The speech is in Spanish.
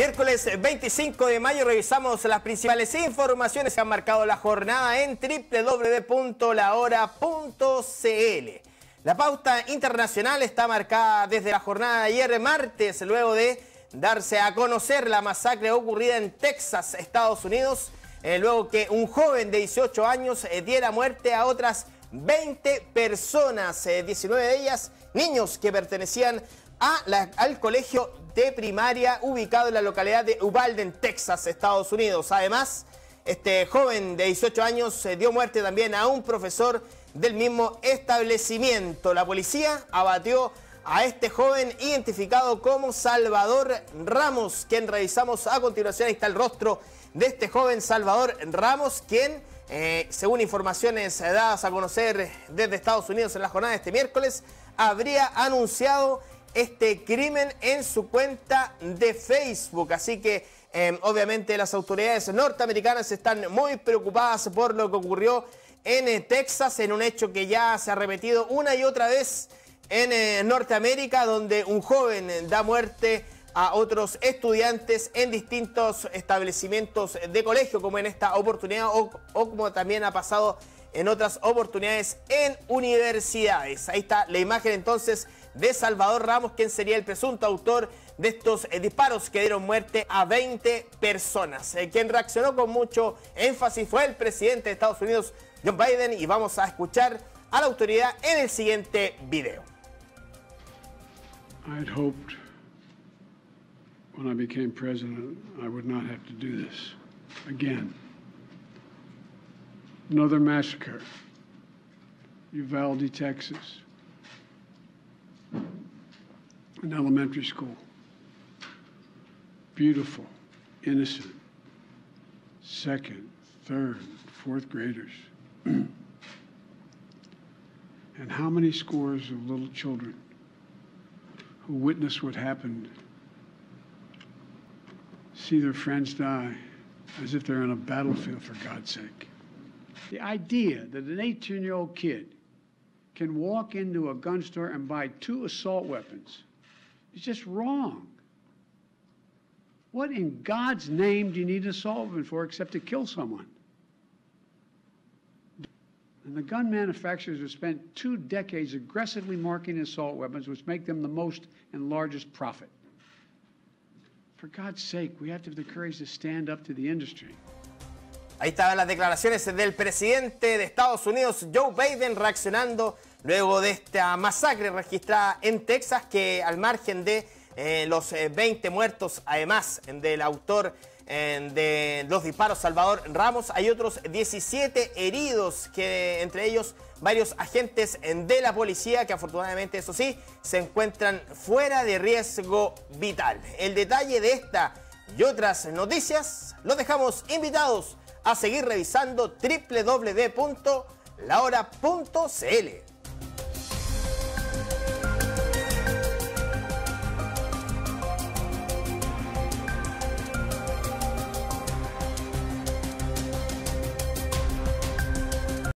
Miércoles 25 de mayo revisamos las principales informaciones que han marcado la jornada en www.lahora.cl. La pauta internacional está marcada desde la jornada de ayer martes, luego de darse a conocer la masacre ocurrida en Texas, Estados Unidos, luego que un joven de 18 años diera muerte a otras 20 personas, 19 de ellas niños que pertenecían al colegio de primaria ubicado en la localidad de Uvalde, en Texas, Estados Unidos. Además, este joven de 18 años dio muerte también a un profesor del mismo establecimiento. La policía abatió a este joven identificado como Salvador Ramos, quien revisamos a continuación. Ahí está el rostro de este joven Salvador Ramos, quien, según informaciones dadas a conocer desde Estados Unidos en la jornada de este miércoles, habría anunciado este crimen en su cuenta de Facebook. Así que obviamente las autoridades norteamericanas están muy preocupadas por lo que ocurrió en Texas, en un hecho que ya se ha repetido una y otra vez en Norteamérica, donde un joven da muerte a otros estudiantes en distintos establecimientos de colegio, como en esta oportunidad o como también ha pasado en otras oportunidades en universidades. Ahí está la imagen entonces de Salvador Ramos, quien sería el presunto autor de estos disparos que dieron muerte a 20 personas. Quien reaccionó con mucho énfasis fue el presidente de Estados Unidos, Joe Biden, y vamos a escuchar a la autoridad en el siguiente video. I'd hoped when I became president I would not have to do this again. Another massacre, Uvalde, Texas, an elementary school. Beautiful, innocent, second, third, fourth graders. And how many scores of little children who witnessed what happened see their friends die as if they're on a battlefield, for God's sake. The idea that an 18-year-old kid can walk into a gun store and buy 2 assault weapons is just wrong. What in God's name do you need an assault weapon for except to kill someone? And the gun manufacturers have spent 2 decades aggressively marketing assault weapons, which make them the most and largest profit. For God's sake, we have to have the courage to stand up to the industry. Ahí estaban las declaraciones del presidente de Estados Unidos, Joe Biden, reaccionando luego de esta masacre registrada en Texas, que al margen de los 20 muertos, además del autor de los disparos, Salvador Ramos, hay otros 17 heridos, que entre ellos varios agentes de la policía que afortunadamente, eso sí, se encuentran fuera de riesgo vital. El detalle de esta y otras noticias los dejamos invitados a seguir revisando www.lahora.cl.